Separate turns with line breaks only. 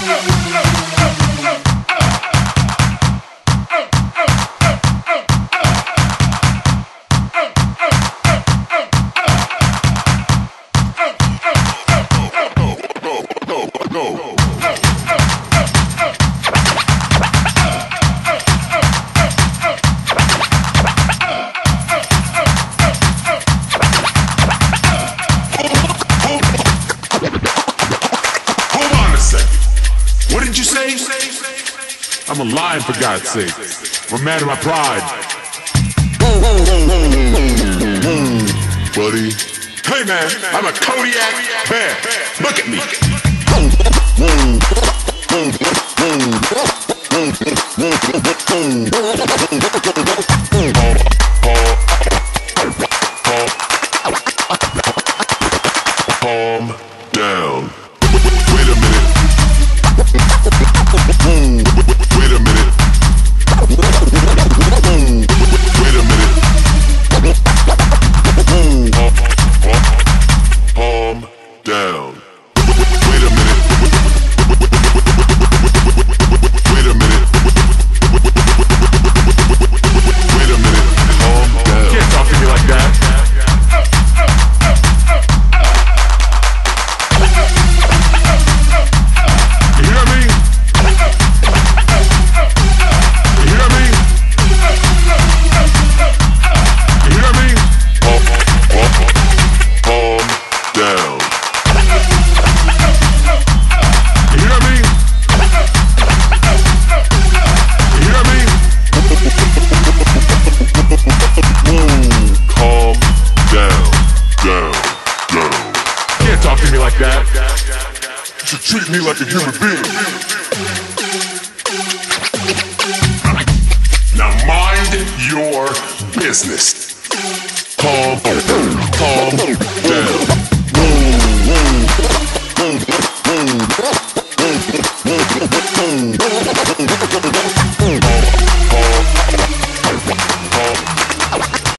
I'm alive, for God's sake. I'm a man of my pride. Buddy. Hey man, I'm a Kodiak bear. Look at me. Calm down. Wait a minute. Wait a minute. Wait a minute. Calm down. Wait a minute. Wait a minute. Wait a minute. Calm down. Can't talk to me like that. You hear me? You hear me? You hear me? Calm down. You hear me? You hear me? Calm down, down, down. Can't talk to me like that. You should treat me like a human being. Now mind your business. Calm down.